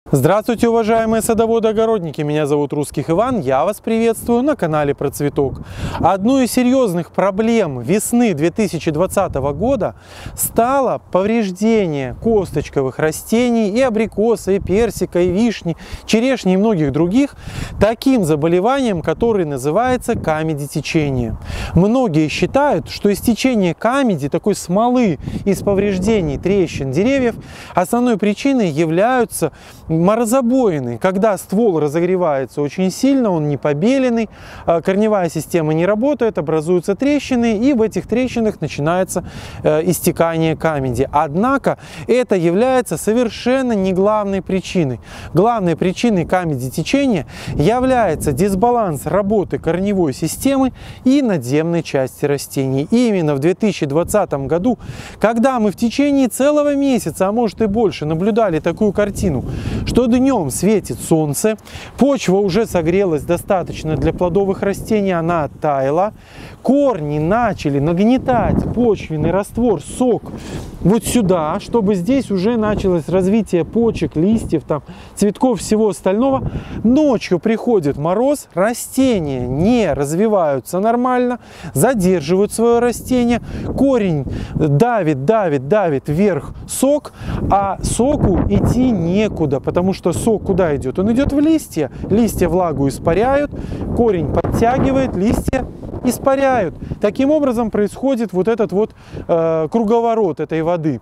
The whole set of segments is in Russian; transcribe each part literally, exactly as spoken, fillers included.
Здравствуйте, уважаемые садоводы-огородники! Меня зовут Русских Иван, я вас приветствую на канале Про Цветок. Одной из серьезных проблем весны две тысячи двадцатого года стало повреждение косточковых растений и абрикоса, и персика, и вишни, черешни и многих других таким заболеванием, которое называется камедитечение. Многие считают, что истечение камеди, такой смолы из повреждений трещин деревьев, основной причиной являются морозобоины, когда ствол разогревается очень сильно, он не побеленный, корневая система не работает, образуются трещины, и в этих трещинах начинается истекание камеди. Однако это является совершенно не главной причиной. Главной причиной камедитечения является дисбаланс работы корневой системы и надземной части растений. И именно в две тысячи двадцатом году, когда мы в течение целого месяца, а может и больше, наблюдали такую картину, что днем светит солнце, почва уже согрелась достаточно для плодовых растений, она оттаяла, корни начали нагнетать почвенный раствор, сок вот сюда, чтобы здесь уже началось развитие почек, листьев, там, цветков, всего остального. Ночью приходит мороз, растения не развиваются нормально, задерживают свое растение, корень давит, давит, давит вверх сок, а соку идти некуда, потому что сок куда идет? Он идет в листья, листья влагу испаряют, корень подтягивает, листья испаряют. Таким образом происходит вот этот вот э, круговорот этой воды.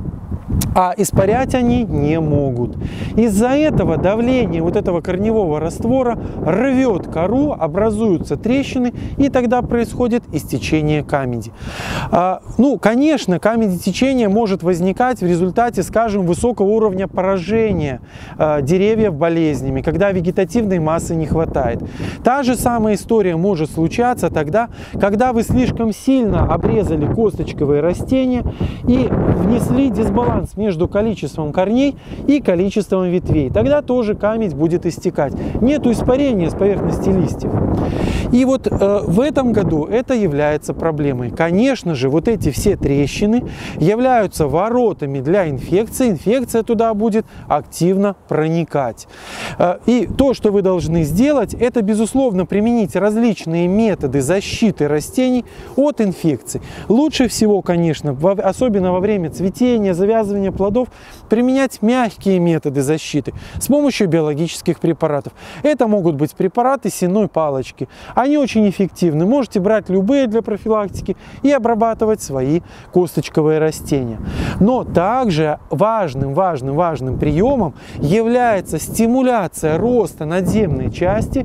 А испарять они не могут. Из-за этого давление вот этого корневого раствора рвет кору, образуются трещины, и тогда происходит истечение камеди. А, ну, конечно, камедитечение может возникать в результате, скажем, высокого уровня поражения а, деревьев болезнями, когда вегетативной массы не хватает. Та же самая история может случаться тогда, когда вы слишком сильно обрезали косточковые растения и внесли дисбаланс между количеством корней и количеством ветвей. Тогда тоже камедь будет истекать. Нету испарения с поверхности листьев. И вот э, в этом году это является проблемой. Конечно же, вот эти все трещины являются воротами для инфекции. Инфекция туда будет активно проникать. Э, и то, что вы должны сделать, это, безусловно, применить различные методы защиты растений от инфекций. Лучше всего, конечно, во, особенно во время цветения, завязывания плодов, применять мягкие методы защиты с помощью биологических препаратов. Это могут быть препараты сенной палочки. Они очень эффективны. Можете брать любые для профилактики и обрабатывать свои косточковые растения. Но также важным, важным, важным приемом является стимуляция роста надземной части,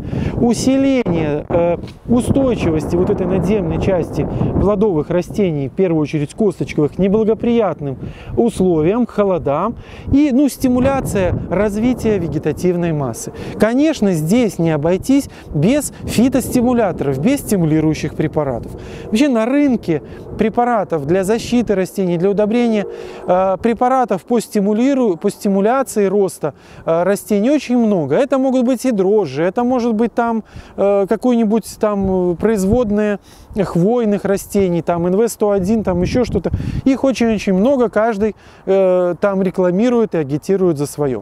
усиление э, устойчивости вот этой надземной части плодовых растений, в первую очередь косточковых, к неблагоприятным условиям, к холодам, и ну, стимуляция развития вегетативной массы. Конечно, здесь не обойтись без фитостимуляторов, без стимулирующих препаратов. Вообще на рынке препаратов для защиты растений, для удобрения э, препаратов по, стимулиру... по стимуляции роста э, растений очень много. Это могут быть и дрожжи, это может быть там э, какое-нибудь там производное хвойных растений, там эн вэ сто один, там еще что-то. Их очень-очень много, каждый э, там рекламирует и агитирует за свое.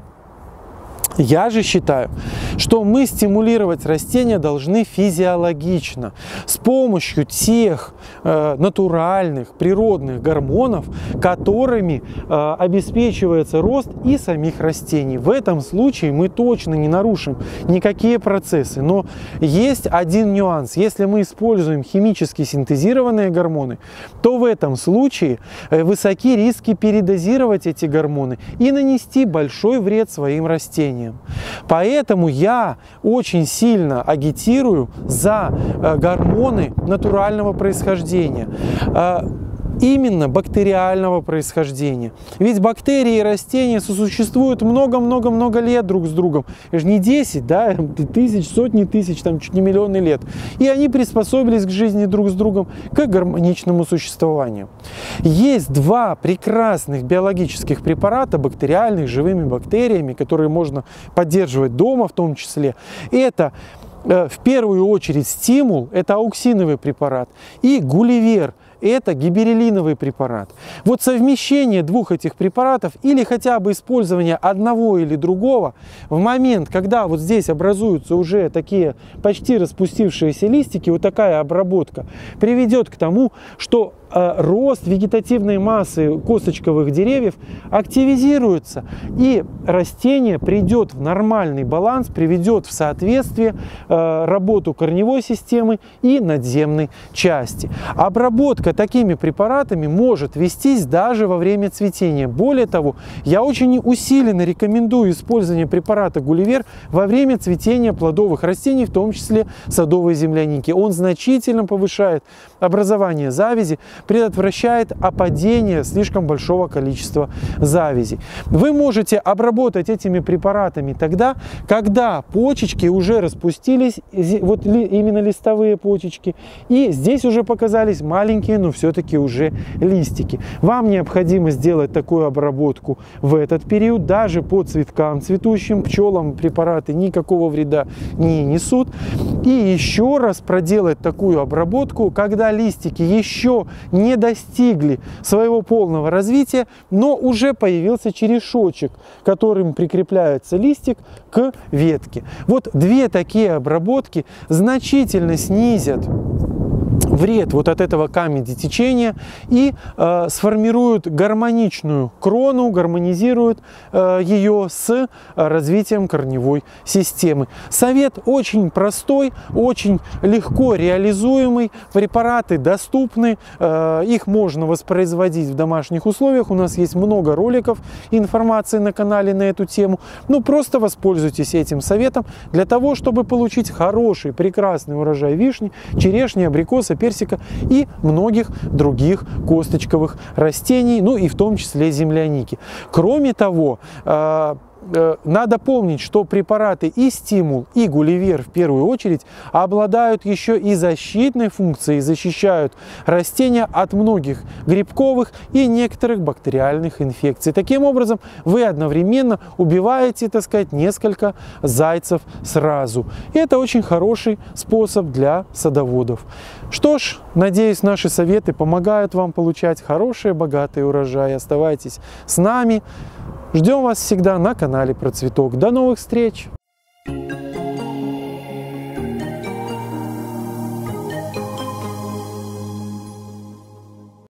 Я же считаю, что мы стимулировать растения должны физиологично, с помощью тех э, натуральных, природных гормонов, которыми э, обеспечивается рост и самих растений. В этом случае мы точно не нарушим никакие процессы. Но есть один нюанс. Если мы используем химически синтезированные гормоны, то в этом случае высоки риски передозировать эти гормоны и нанести большой вред своим растениям. Поэтому я очень сильно агитирую за гормоны натурального происхождения. Именно бактериального происхождения. Ведь бактерии и растения сосуществуют много-много-много лет друг с другом. Это же не десять, да, тысяч, сотни тысяч, там чуть не миллионы лет. И они приспособились к жизни друг с другом, к гармоничному существованию. Есть два прекрасных биологических препарата, бактериальных, живыми бактериями, которые можно поддерживать дома в том числе. Это в первую очередь стимул, это ауксиновый препарат, и гулливер. это гибереллиновый препарат. Вот совмещение двух этих препаратов или хотя бы использование одного или другого в момент, когда вот здесь образуются уже такие почти распустившиеся листики, вот такая обработка приведет к тому, что рост вегетативной массы косточковых деревьев активизируется, и растение придет в нормальный баланс, приведет в соответствие э, работу корневой системы и надземной части. Обработка такими препаратами может вестись даже во время цветения. Более того, я очень усиленно рекомендую использование препарата Гулливер во время цветения плодовых растений, в том числе садовой земляники. Он значительно повышает образование завязи, предотвращает опадение слишком большого количества завязей. Вы можете обработать этими препаратами тогда, когда почечки уже распустились, вот именно листовые почечки, и здесь уже показались маленькие, но все-таки уже листики. Вам необходимо сделать такую обработку в этот период, даже по цветкам цветущим, пчелам препараты никакого вреда не несут. И еще раз проделать такую обработку, когда листики еще не достигли своего полного развития, но уже появился черешочек, которым прикрепляется листик к ветке. Вот две такие обработки значительно снизят вред вот от этого камедитечения и э, сформируют гармоничную крону, гармонизируют э, ее с развитием корневой системы. Совет очень простой, очень легко реализуемый, препараты доступны, э, их можно воспроизводить в домашних условиях, у нас есть много роликов, информации на канале на эту тему. Ну, просто воспользуйтесь этим советом для того, чтобы получить хороший, прекрасный урожай вишни, черешни, абрикоса, персика и многих других косточковых растений, ну и в том числе земляники. Кроме того, надо помнить, что препараты и стимул, и Гулливер в первую очередь обладают еще и защитной функцией, защищают растения от многих грибковых и некоторых бактериальных инфекций. Таким образом, вы одновременно убиваете, так сказать, несколько зайцев сразу. И это очень хороший способ для садоводов. Что ж, надеюсь, наши советы помогают вам получать хорошие, богатые урожаи. Оставайтесь с нами. Ждем вас всегда на канале Процветок. До новых встреч!